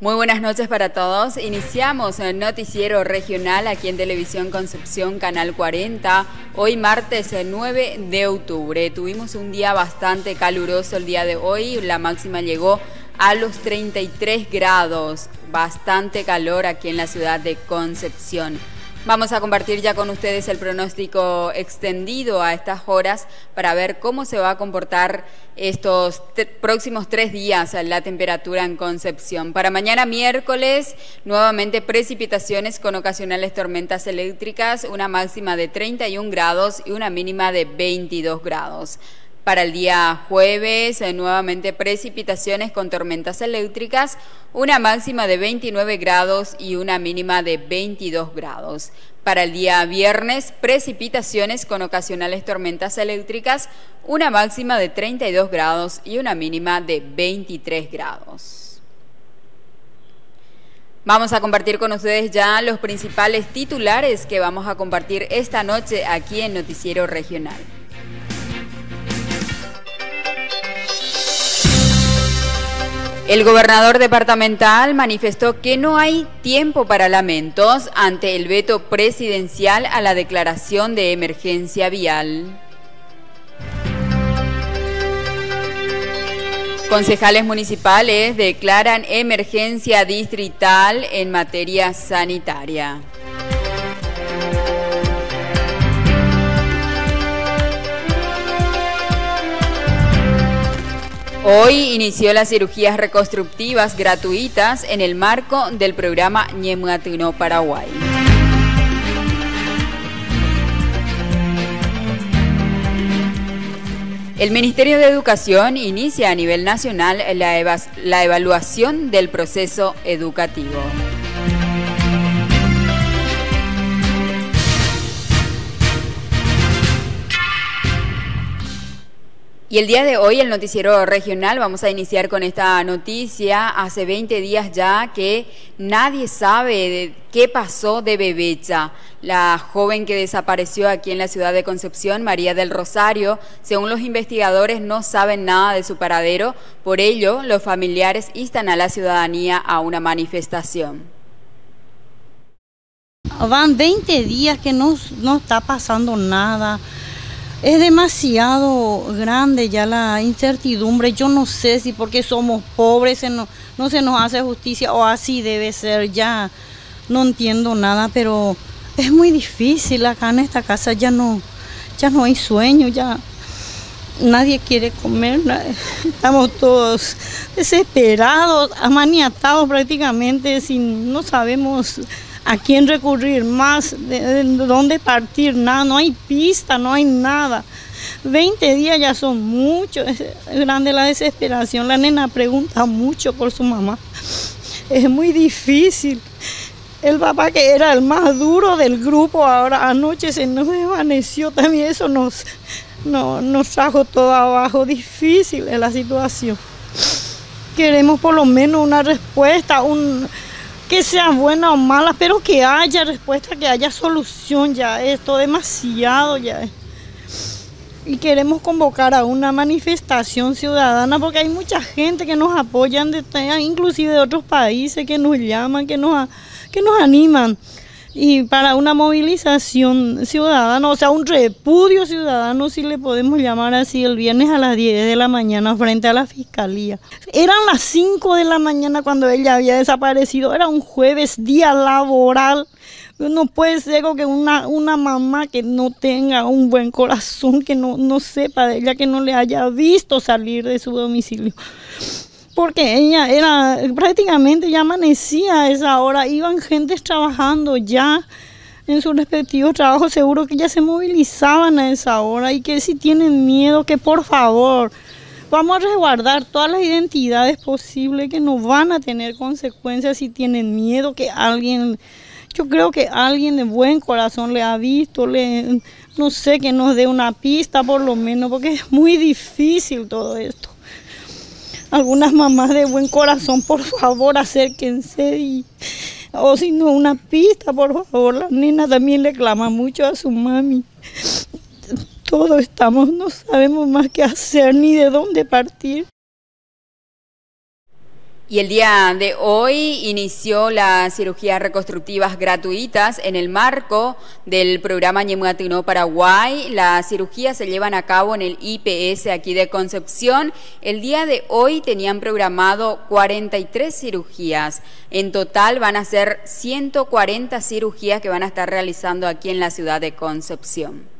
Muy buenas noches para todos. Iniciamos el noticiero regional aquí en Televisión Concepción, Canal 40. Hoy martes 9 de octubre. Tuvimos un día bastante caluroso el día de hoy. La máxima llegó a los 33 grados. Bastante calor aquí en la ciudad de Concepción. Vamos a compartir ya con ustedes el pronóstico extendido a estas horas para ver cómo se va a comportar estos próximos 3 días la temperatura en Concepción. Para mañana miércoles, nuevamente precipitaciones con ocasionales tormentas eléctricas, una máxima de 31 grados y una mínima de 22 grados. Para el día jueves, nuevamente precipitaciones con tormentas eléctricas, una máxima de 29 grados y una mínima de 22 grados. Para el día viernes, precipitaciones con ocasionales tormentas eléctricas, una máxima de 32 grados y una mínima de 23 grados. Vamos a compartir con ustedes ya los principales titulares que vamos a compartir esta noche aquí en Noticiero Regional. El gobernador departamental manifestó que no hay tiempo para lamentos ante el veto presidencial a la declaración de emergencia vial. Concejales municipales declaran emergencia distrital en materia sanitaria. Hoy inició las cirugías reconstructivas gratuitas en el marco del programa Ñematuno Paraguay. El Ministerio de Educación inicia a nivel nacional la evaluación del proceso educativo. Y el día de hoy, el noticiero regional, vamos a iniciar con esta noticia. Hace 20 días ya que nadie sabe de qué pasó de Bebecha, la joven que desapareció aquí en la ciudad de Concepción, María del Rosario. Según los investigadores, no saben nada de su paradero. Por ello, los familiares instan a la ciudadanía a una manifestación. Van 20 días que no está pasando nada. Es demasiado grande ya la incertidumbre. Yo no sé si porque somos pobres no se nos hace justicia o así debe ser. Ya no entiendo nada, pero es muy difícil acá en esta casa. Ya no hay sueño, ya nadie quiere comer. Estamos todos desesperados, amaniatados prácticamente, no sabemos a quién recurrir más, de dónde partir, nada, no hay pista, no hay nada. 20 días ya son muchos, es grande la desesperación. La nena pregunta mucho por su mamá. Es muy difícil. El papá, que era el más duro del grupo, ahora anoche se nos desvaneció también. Eso nos trajo todo abajo. Difícil es la situación. Queremos por lo menos una respuesta, que sea buena o mala, pero que haya respuesta, que haya solución. Ya esto demasiado ya es. Y queremos convocar a una manifestación ciudadana porque hay mucha gente que nos apoyan, inclusive de otros países, que nos llaman, que nos animan. Y para una movilización ciudadana, o sea, un repudio ciudadano, si le podemos llamar así, el viernes a las 10 de la mañana frente a la fiscalía. Eran las 5 de la mañana cuando ella había desaparecido, era un jueves, día laboral. No puede ser que una mamá que no tenga un buen corazón, que no sepa de ella, que no le haya visto salir de su domicilio. Porque ella era prácticamente, ya amanecía a esa hora, iban gentes trabajando ya en sus respectivos trabajos, seguro que ya se movilizaban a esa hora, y que si tienen miedo, que por favor vamos a resguardar todas las identidades posibles, que no van a tener consecuencias si tienen miedo, que alguien, yo creo que alguien de buen corazón le ha visto, no sé, que nos dé una pista por lo menos, porque es muy difícil todo esto. Algunas mamás de buen corazón, por favor, acérquense, o si no, una pista, por favor. La nena también le clama mucho a su mami. Todos estamos, no sabemos más qué hacer ni de dónde partir. Y el día de hoy inició las cirugías reconstructivas gratuitas en el marco del programa Ñemuatunó Paraguay. Las cirugías se llevan a cabo en el IPS aquí de Concepción. El día de hoy tenían programado 43 cirugías. En total van a ser 140 cirugías que van a estar realizando aquí en la ciudad de Concepción.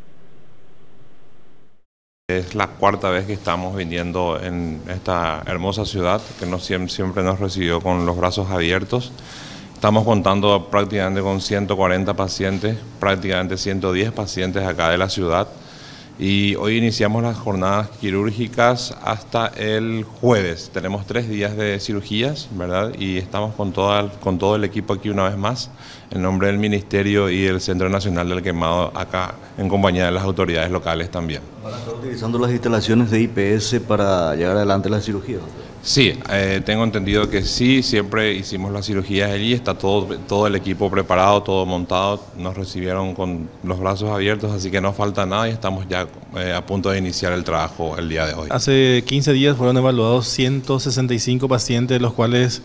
Es la cuarta vez que estamos viniendo en esta hermosa ciudad que siempre nos recibió con los brazos abiertos. Estamos contando prácticamente con 140 pacientes, prácticamente 110 pacientes acá de la ciudad. Y hoy iniciamos las jornadas quirúrgicas hasta el jueves. Tenemos 3 días de cirugías, ¿verdad? Y estamos con todo el equipo aquí una vez más, en nombre del Ministerio y el Centro Nacional del Quemado, acá en compañía de las autoridades locales también. ¿Van a estar utilizando las instalaciones de IPS para llevar adelante la cirugía? Sí, tengo entendido que sí, siempre hicimos las cirugías allí, está todo el equipo preparado, todo montado, nos recibieron con los brazos abiertos, así que no falta nada y estamos ya a punto de iniciar el trabajo el día de hoy. Hace 15 días fueron evaluados 165 pacientes, de los cuales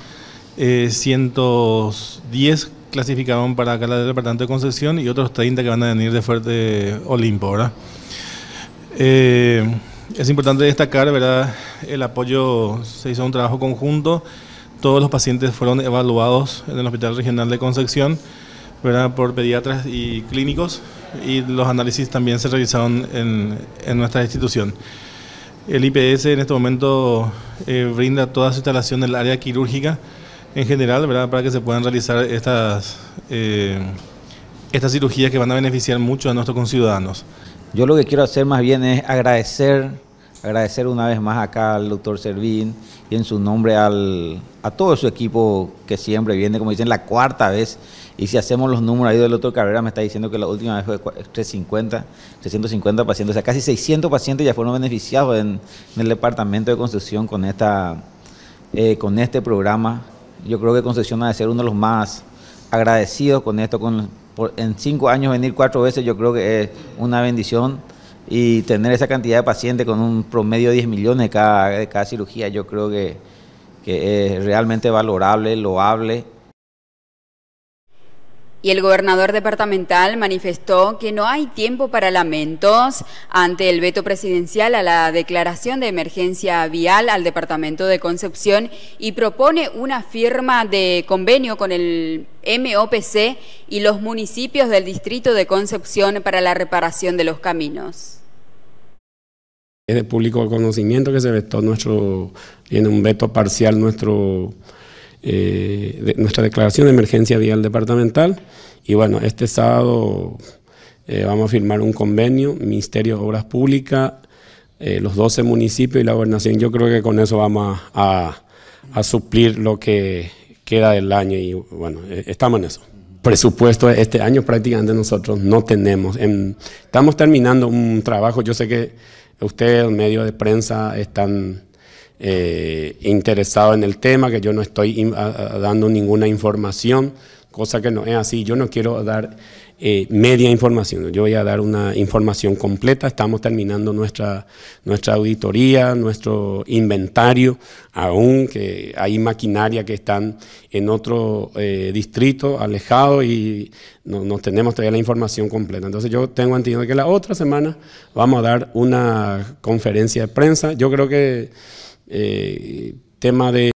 110 clasificaron para acá del departamento de Concepción y otros 30 que van a venir de Fuerte Olimpo, ¿verdad? Es importante destacar, ¿verdad?, el apoyo, se hizo un trabajo conjunto, todos los pacientes fueron evaluados en el Hospital Regional de Concepción, ¿verdad?, por pediatras y clínicos, y los análisis también se realizaron en nuestra institución. El IPS en este momento brinda toda su instalación del área quirúrgica en general, ¿verdad?, para que se puedan realizar estas cirugías que van a beneficiar mucho a nuestros conciudadanos. Yo lo que quiero hacer más bien es agradecer una vez más acá al doctor Servín y en su nombre a todo su equipo que siempre viene, como dicen, la cuarta vez. Y si hacemos los números ahí del doctor Cabrera, me está diciendo que la última vez fue 350 pacientes, o sea, casi 600 pacientes ya fueron beneficiados en el departamento de Concepción con este programa. Yo creo que Concepción ha de ser uno de los más agradecidos con esto. En 5 años venir 4 veces yo creo que es una bendición, y tener esa cantidad de pacientes con un promedio de 10 millones de cada cirugía, yo creo que es realmente valorable, loable. Y el gobernador departamental manifestó que no hay tiempo para lamentos ante el veto presidencial a la declaración de emergencia vial al departamento de Concepción y propone una firma de convenio con el MOPC y los municipios del distrito de Concepción para la reparación de los caminos. Es de público conocimiento que se vetó tiene un veto parcial nuestra declaración de emergencia vial departamental, y bueno, este sábado vamos a firmar un convenio, Ministerio de Obras Públicas, los 12 municipios y la gobernación. Yo creo que con eso vamos a suplir lo que queda del año, y bueno, estamos en eso. Presupuesto este año prácticamente nosotros no tenemos. Estamos terminando un trabajo, yo sé que ustedes, medios de prensa, están interesado en el tema, que yo no estoy dando ninguna información, cosa que no es así. Yo no quiero dar media información, yo voy a dar una información completa. Estamos terminando nuestra auditoría, nuestro inventario, aún que hay maquinaria que están en otro distrito alejado y no tenemos todavía la información completa. Entonces yo tengo entendido que la otra semana vamos a dar una conferencia de prensa. Yo creo que tema de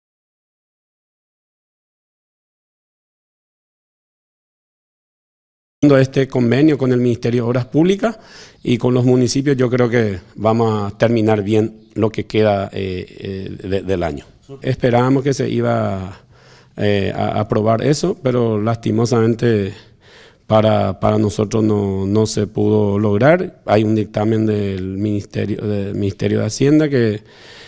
este convenio con el Ministerio de Obras Públicas y con los municipios, yo creo que vamos a terminar bien lo que queda del año. Esperábamos que se iba a aprobar eso, pero lastimosamente para nosotros no se pudo lograr. Hay un dictamen del Ministerio de Hacienda que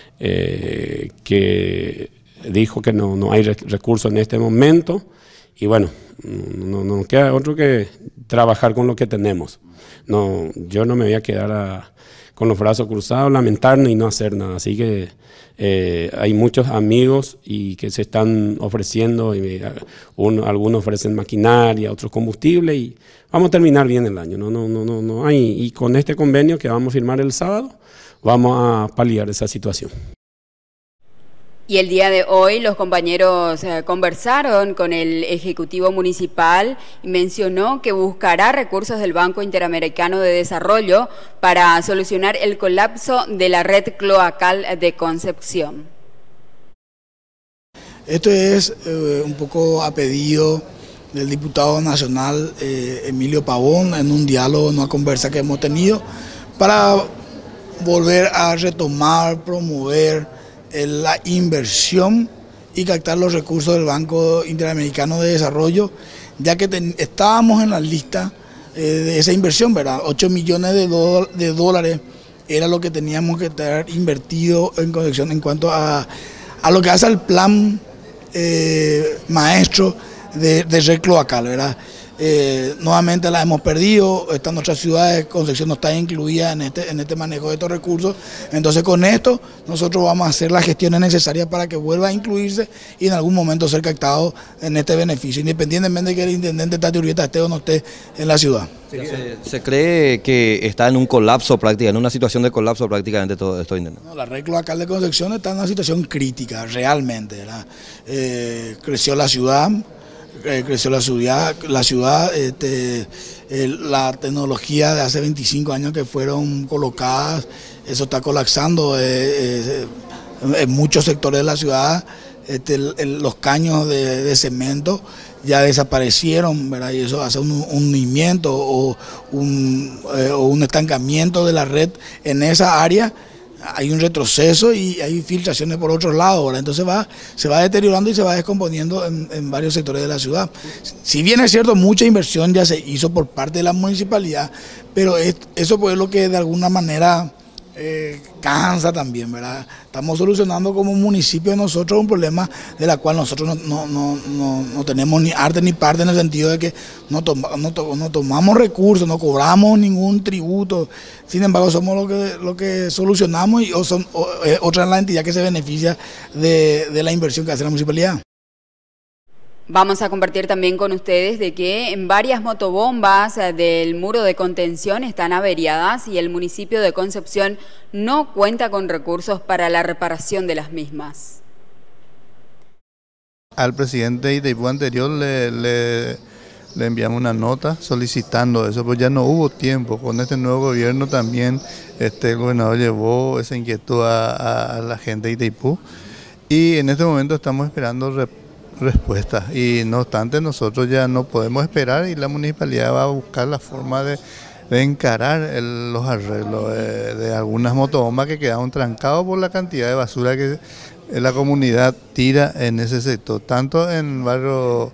dijo que no hay recursos en este momento, y bueno, no nos queda otro que trabajar con lo que tenemos. Yo no me voy a quedar con los brazos cruzados, lamentarnos y no hacer nada. Así que hay muchos amigos y que se están ofreciendo, algunos ofrecen maquinaria, otros combustible, y vamos a terminar bien el año. No hay, y con este convenio que vamos a firmar el sábado, vamos a paliar esa situación. Y el día de hoy los compañeros conversaron con el Ejecutivo Municipal y mencionó que buscará recursos del Banco Interamericano de Desarrollo para solucionar el colapso de la red cloacal de Concepción. Esto es un poco a pedido del diputado nacional Emilio Pavón en un diálogo, en una conversa que hemos tenido para volver a retomar, promover la inversión y captar los recursos del Banco Interamericano de Desarrollo, ya que estábamos en la lista de esa inversión, ¿verdad? 8 millones de dólares era lo que teníamos que tener invertido en Concepción en cuanto a lo que hace al plan maestro de red cloacal, ¿verdad? Nuevamente la hemos perdido, esta nuestra ciudad de Concepción no está incluida en este manejo de estos recursos, entonces con esto nosotros vamos a hacer las gestiones necesarias para que vuelva a incluirse y en algún momento ser captado en este beneficio, independientemente de que el intendente Tati Urbieta esté o no esté en la ciudad. ¿Se cree que está en un colapso prácticamente, en una situación de colapso prácticamente todo esto? No, la red cloacal de Concepción está en una situación crítica, realmente, ¿verdad? Creció la ciudad, la tecnología de hace 25 años que fueron colocadas, eso está colapsando en muchos sectores de la ciudad. Los caños de cemento ya desaparecieron, ¿verdad? Y eso hace un hundimiento o un estancamiento de la red en esa área. Hay un retroceso y hay filtraciones por otros lados, ¿verdad? Entonces se va deteriorando y se va descomponiendo en varios sectores de la ciudad. Si bien es cierto, mucha inversión ya se hizo por parte de la municipalidad, pero eso pues es lo que de alguna manera cansa también, ¿verdad? Estamos solucionando como municipio nosotros un problema de la cual nosotros no tenemos ni arte ni parte, en el sentido de que no tomamos recursos, no cobramos ningún tributo, sin embargo somos lo que solucionamos y otra es la entidad que se beneficia de la inversión que hace la municipalidad. Vamos a compartir también con ustedes de que en varias motobombas del muro de contención están averiadas y el municipio de Concepción no cuenta con recursos para la reparación de las mismas. Al presidente Itaipú anterior le enviamos una nota solicitando eso, pues ya no hubo tiempo. Con este nuevo gobierno también el gobernador llevó esa inquietud a la gente de Itaipú y en este momento estamos esperando respuestas y no obstante nosotros ya no podemos esperar y la municipalidad va a buscar la forma de encarar los arreglos de algunas motobombas que quedaron trancados por la cantidad de basura que la comunidad tira en ese sector, tanto en el barrio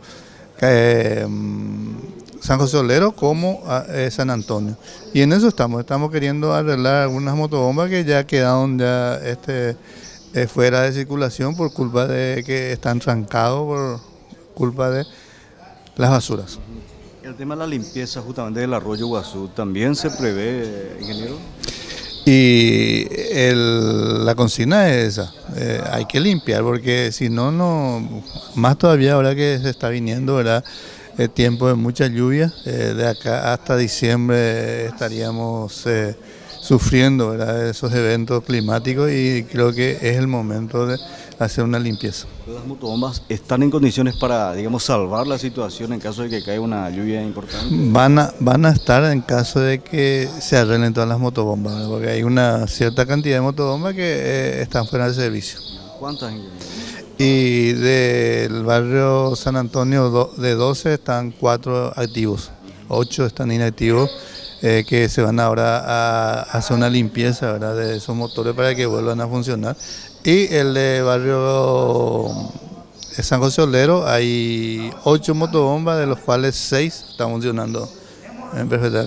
San José Olero como San Antonio. Y en eso estamos queriendo arreglar algunas motobombas que ya quedaron fuera de circulación por culpa de que están trancados, por culpa de las basuras. El tema de la limpieza justamente del arroyo Guazú, ¿también se prevé, ingeniero? Y la consigna es esa, hay que limpiar porque si no, más todavía ahora que se está viniendo, ¿verdad? El tiempo de mucha lluvia, de acá hasta diciembre estaríamos sufriendo, ¿verdad?, esos eventos climáticos y creo que es el momento de hacer una limpieza. ¿Las motobombas están en condiciones para, digamos, salvar la situación en caso de que caiga una lluvia importante? Van a estar en caso de que se arreglen todas las motobombas, ¿verdad?, porque hay una cierta cantidad de motobombas que están fuera de servicio. ¿Cuántas? Y del barrio San Antonio de 12 están 4 activos, 8 están inactivos. Que se van ahora a hacer una limpieza, ¿verdad?, de esos motores para que vuelvan a funcionar. Y el de barrio San José Olero hay 8 motobombas, de los cuales 6 están funcionando en perfecta.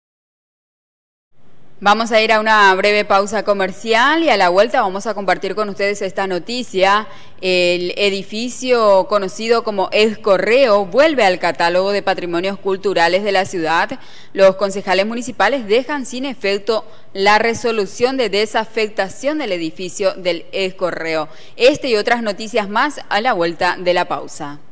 Vamos a ir a una breve pausa comercial y a la vuelta vamos a compartir con ustedes esta noticia. El edificio conocido como El Correo vuelve al catálogo de patrimonios culturales de la ciudad. Los concejales municipales dejan sin efecto la resolución de desafectación del edificio del El Correo. Este y otras noticias más a la vuelta de la pausa.